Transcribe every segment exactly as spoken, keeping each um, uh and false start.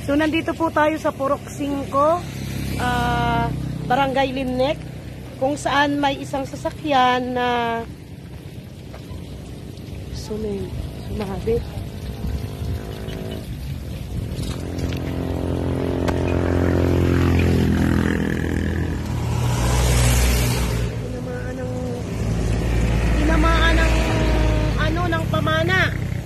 So, nandito po tayo sa Purok Cinco, uh, Barangay Limnek, kung saan may isang sasakyan na sumay, sumabit. Tinamaan ng, tinamaan ng, ano, ng pamana.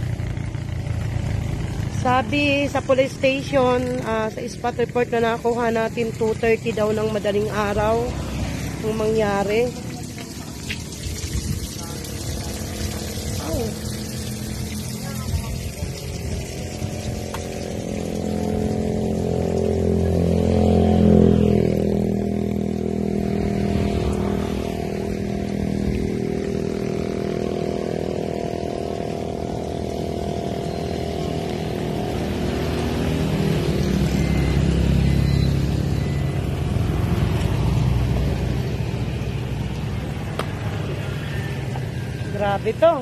Sabi sa police station, uh, sa spot report na nakuha natin, two thirty daw ng madaling araw ang mangyari. Oh. Grabe to.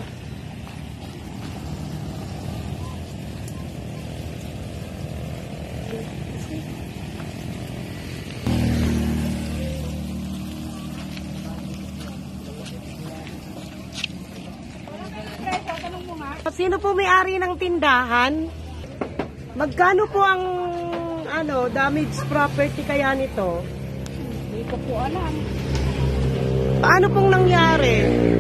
Sino po may-ari ng tindahan? Magkano po ang ano, damaged property kaya nito? Hindi ko po alam. Paano pong nangyari?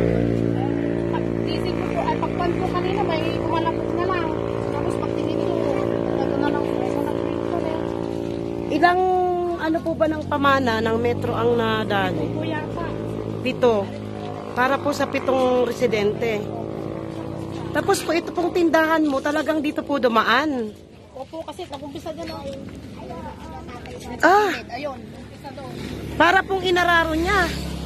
Isip ko po, ay pagpan po kanina, may kumalapot na lang. Tapos pagtingin ko, ano na lang po, sa nag-picture eh. Ilang ano po ba ng pamana ng metro ang nadali? Ito po yata. Pito. Para po sa pitong residente. Tapos po ito pong tindahan mo, talagang dito po dumaan. Opo, kasi nag-umpisa doon. Ah! Ayun, umpisa doon. Para pong inararo niya.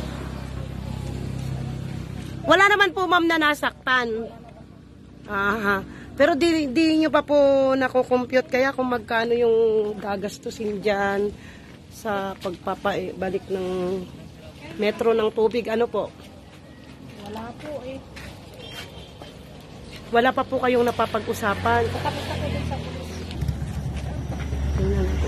Wala naman po ma'am na nasaktan. Aha. Pero di, di nyo pa po nakukompute kaya kung magkano yung gagastusin dyan sa pagpapabalik ng metro ng tubig. Ano po? Wala po eh. Wala pa po kayong napapag-usapan. Tapos ako din sa pulis. Tingnan natin.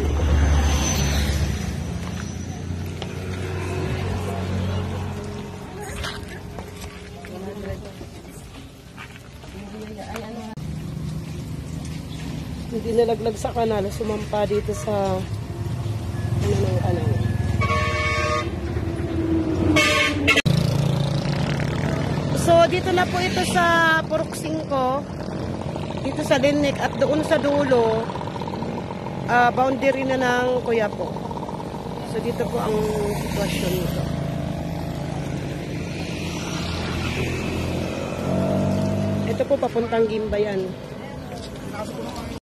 Hindi nalaglag sa kanal, sumampa dito sa ano ng kanal. So dito na po ito sa Purok Cinco, dito sa Limnek, at doon sa dulo uh, boundary na ng Quiapo. So dito po ang sitwasyon nito. Ito po papuntang Gimbayan.